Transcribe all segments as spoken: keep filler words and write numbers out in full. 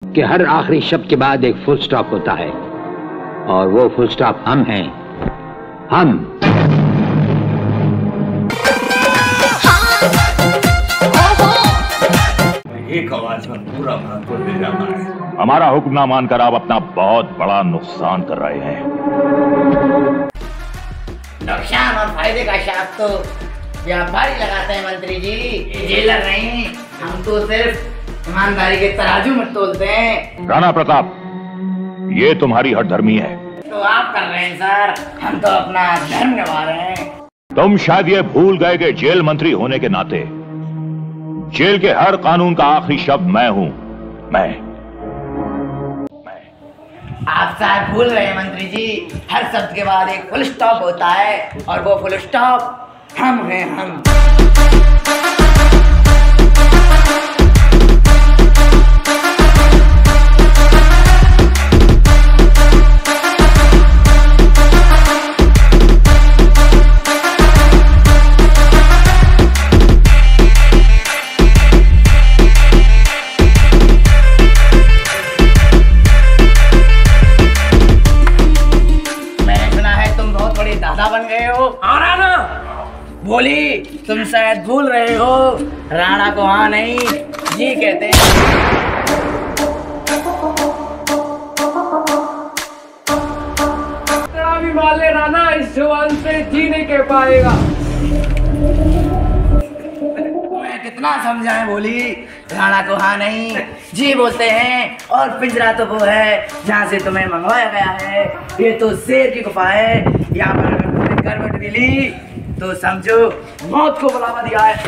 कि हर आखिरी शब्द के बाद एक फुल स्टॉप होता है, और वो फुल स्टॉप हम हैं। हम एक आवाज में पूरा भागपुर ले जाना है। हमारा हुक्म ना मानकर आप अपना बहुत बड़ा नुकसान कर रहे हैं। नुकसान और फायदे का शाप तो व्यापारी लगाते हैं मंत्री जी, जेलर नहीं। हम तो सिर्फ ईमानदारी के तराजू में तोलते हैं। राणा प्रताप, ये तुम्हारी हठधर्मी है। तो आप कर रहे हैं सर, हम तो अपना धर्म निभा रहे हैं। तुम शायद ये भूल गए कि जेल मंत्री होने के नाते जेल के हर कानून का आखिरी शब्द मैं हूं। मैं आप शायद भूल रहे हैं मंत्री जी, हर शब्द के बाद एक फुल स्टॉप होता है, और वो फुल स्टॉप हम हैं। हम बन गए हो। हाँ राणा, बोली तुम शायद भूल रहे हो, राणा को हाँ नहीं जी कहते हैं। तेरा भी मान ले राणा, इस जवान से जी नहीं कह पाएगा। मैं कितना समझाएं, बोली राणा को हाँ नहीं जी बोलते हैं, और पिंजरा तो वो है जहाँ से तुम्हें मंगवाया गया है। ये तो शेर की गुफा है, यहाँ पर करवट मिली तो समझो मौत को बुलावा दिया है।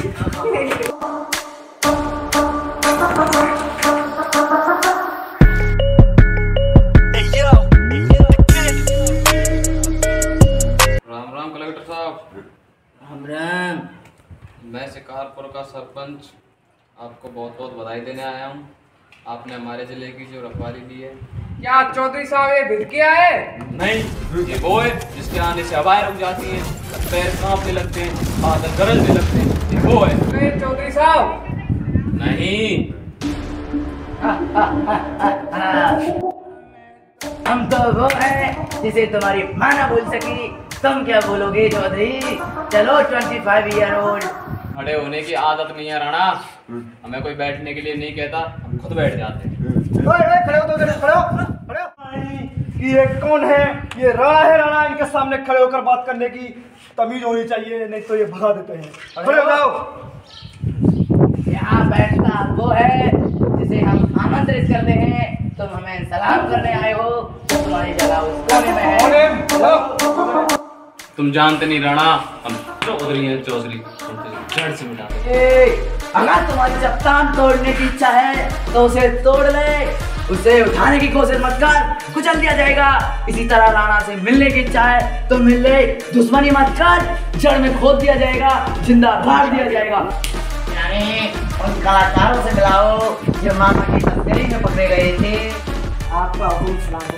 राम राम कलेक्टर साहब। राम राम। मैं शिकारपुर का सरपंच आपको बहुत बहुत बधाई देने आया हूँ। आपने हमारे जिले की जो रखवाली दी है। क्या चौधरी साहब ये भिड़ के आए? नहीं, ये वो है जिसके आने से हवाएं रुक जाती हैं, पैर कांपने लगते हैं, बादल गरजने लगते हैं। ये वो है। नहीं चौधरी साहब नहीं। हम तो वो है जिसे तुम्हारी माँ ना बोल सकी। तुम क्या बोलोगे चौधरी? चलो ट्वेंटी फाइव ईयर ओल्ड। खड़े होने की आदत नहीं है राणा, हमें कोई बैठने के लिए नहीं कहता, हम खुद बैठ जाते हैं। खड़े हो, तो खड़े हो, खड़े हो। ये कौन है? ये राणा है। राणा, इनके सामने खड़े होकर बात करने की तमीज होनी चाहिए, नहीं तो ये भगा देते हैं। खड़े हो जाओ। यहाँ बैठता वो है जिसे हम आमंत्रित करते हैं। तुम हमें सलाम करने आए हो, तुम्हारी जगह उस कोने में है। तुम जानते नहीं राणा, हम चौधरी हैं, चौधरी जड़ से मिटा दो। अगर तुम्हारी चट्टान तोड़ने की इच्छा है तो उसे तोड़ ले, उसे उठाने की कोशिश मत कर, कुचल दिया जाएगा। इसी तरह राणा से मिलने की इच्छा है तो मिल ले, दुश्मनी मत कर, जड़ में खोद दिया जाएगा, जिंदा गाड़ दिया जाएगा। यानी उन कलाकारों से मिलाओ जो मामा की तस्करी में पकड़े गए थे। आपका हुक्म सलाम।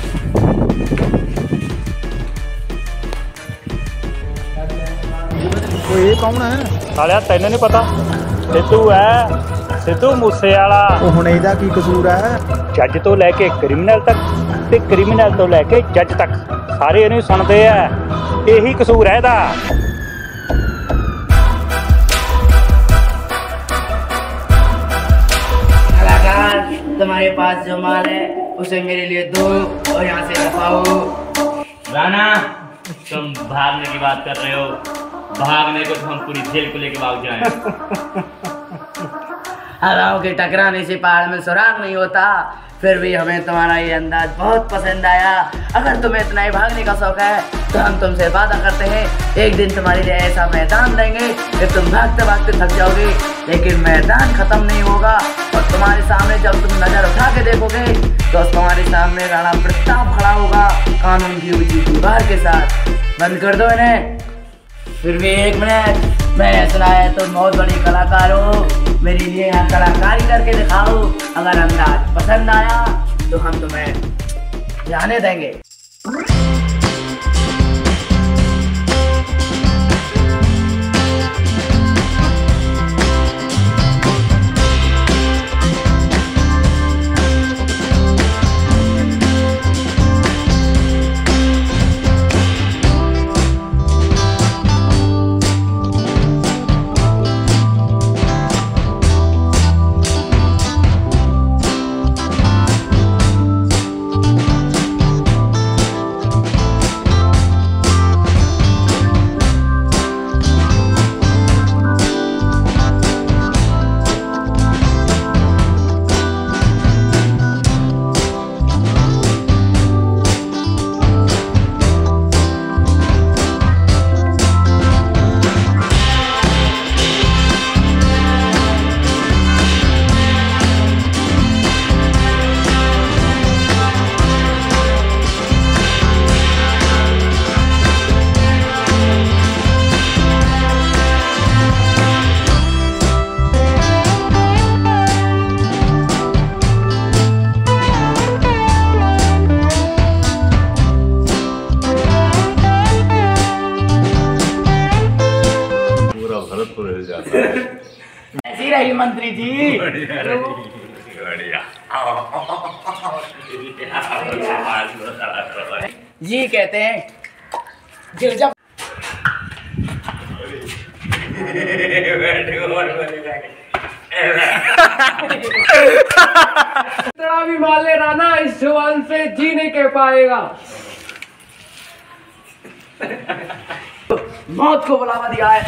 ये कौन है? सालिया तेन नहीं पता? सिद्धू है, सिद्धू मूसे वाला। हुण इहदा की कसूर है? जज तो लैके क्रिमिनल तक ते क्रिमिनल तो लैके जज तक सारे इहनूं सुणदे आ। यही कसूर है इहदा। कलाकार, तुम्हारे पास जो माल है उसे मेरे लिए दो और यहाँ से दफाओ। राणा, तुम भागने की बात कर रहे हो, भागने को तो हम पूरी जेल को लेके भाग जाएं। हवाओं के टकराने से पहाड़ में सुराग नहीं होता। फिर भी हमें तुम्हारा ये अंदाज बहुत पसंद आया। अगर तुम्हें इतना ही भागने का शौक है तो हम तुमसे वादा करते हैं, एक दिन तुम्हारे लिए ऐसा मैदान देंगे कि तुम भागते भागते थक जाओगे, लेकिन मैदान खत्म नहीं होगा। और तुम्हारे सामने जब तुम नजर उठा के देखोगे तो तुम्हारे सामने राणा प्रताप खड़ा होगा, कानून की ऊंची दीवार के साथ। बंद कर दो इन्हें। फिर भी एक मिनट, मैंने सुना है तुम बहुत बड़ी कलाकार हो, मेरे लिए यहाँ कलाकारी करके दिखाओ। अगर अंदाज पसंद आया तो हम तुम्हें जाने देंगे। मंत्री जी। जी कहते हैं गिरजा इतना भी मान ले राणा, इस जवान से जी नहीं कह पाएगा। मौत को बुलावा दिया है।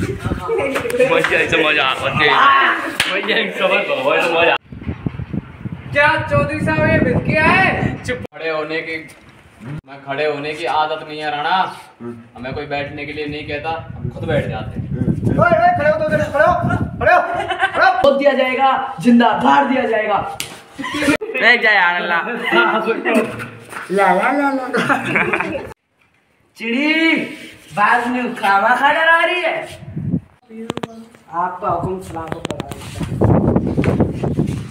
क्या चौधरी साहब ये भिज गया है? चुप। खड़े होने की मैं खड़े होने की आदत नहीं है राणा, हमें कोई बैठने के लिए नहीं कहता, हम खुद बैठ जाते हैं। ओए ओए खड़े हो तो खड़े हो खड़े हो खड़े हो। खोद दिया जाएगा, जिंदा गाड़ दिया जाएगा। बैठ जाए यार अल्लाह। ला ला ला ला। चिड़ी बाद में खाना खा डरा रही है। आपका हुक्म सलामत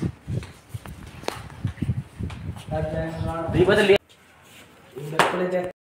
बदल